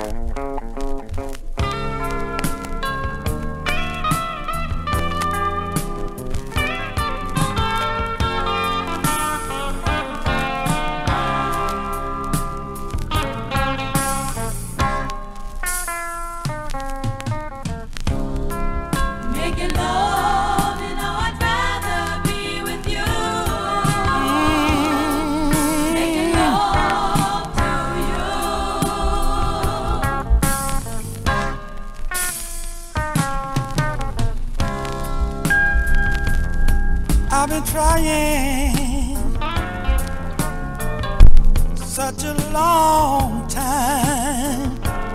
I've been trying such a long time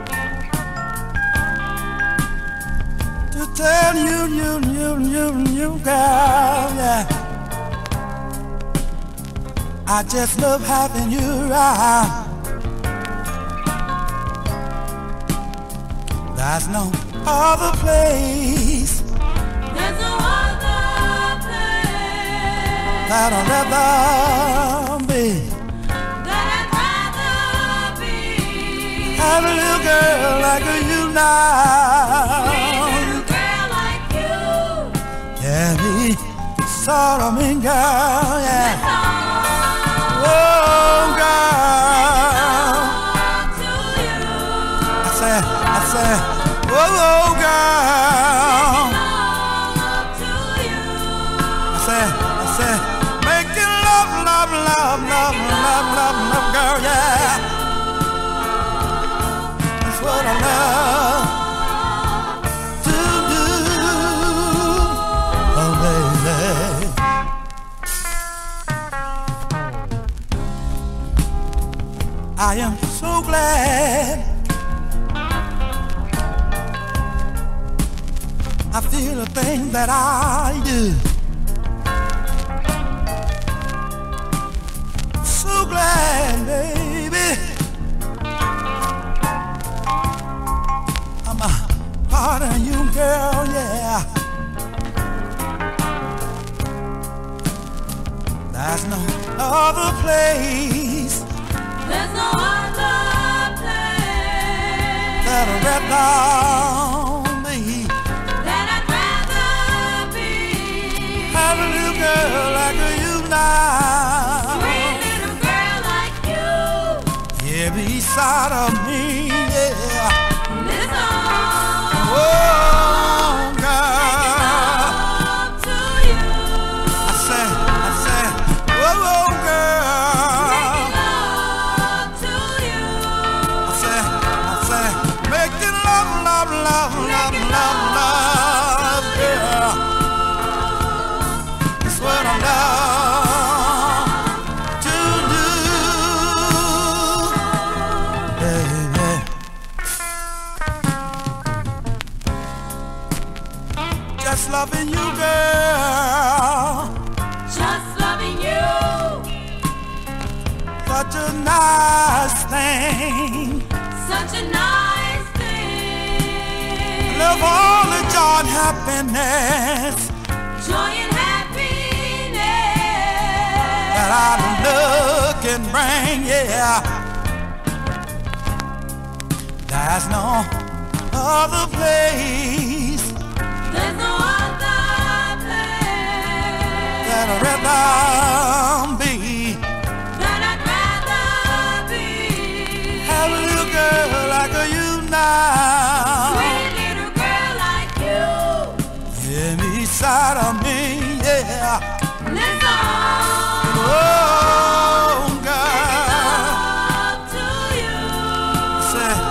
to tell you, girl, yeah, I just love having you around. There's no other place. There's no other place that I'd rather be. that I'd rather be. Have a little girl like you now. Sweet little girl like you. Yeah, me, sort of mean girl, yeah. That's all Oh, girl. to you. I said, oh, girl. Love to you. I said, making love, girl, yeah. That's what I love to do, oh, baby. I am so glad I feel the thing that I do. So glad, baby, I'm a part of you, girl, yeah. There's no other place There's no other place that I'd rather be. that I'd rather be. Have a little girl like you now. Sweet little girl like you. Yeah, beside of me, yeah. Listen, Oh, girl. love to you. I said, oh, girl. Love to you. I said, making love, girl. That's what I love to do, baby. Just loving you, girl. Just loving you. Such a nice thing. Such a nice thing. Love all the joy and happiness Joy and happiness that I love can bring, yeah. There's no other place There's no other place that I'd rather be. that I'd rather be. Have a little girl like you now. Sweet little girl like you. Yeah, beside of me, yeah. Listen, Oh, girl. love to you. Say,